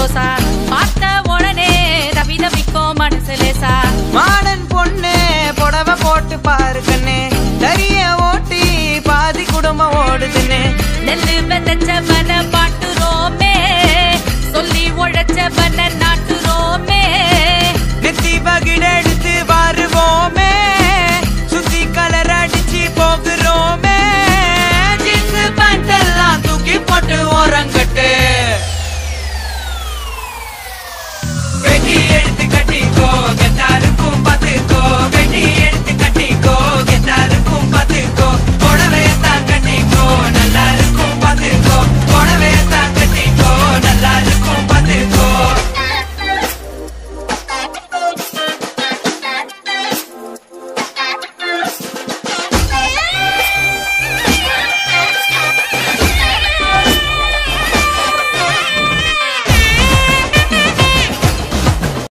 ரோசா பார்த்த உடனே தவி தவிக்கும் மனசு லேசா மாடன் பொண்ணு புடவை போட்டு பாரு கண்ணே தரிய ஓட்டி பாதி குடும்பம் ஓடுதுன்னு நெல்லு விதைச்சவன பாட்டுரோமே சொல்லி உழைச்சவன நாட்டுரோமே நெத்தி பகிட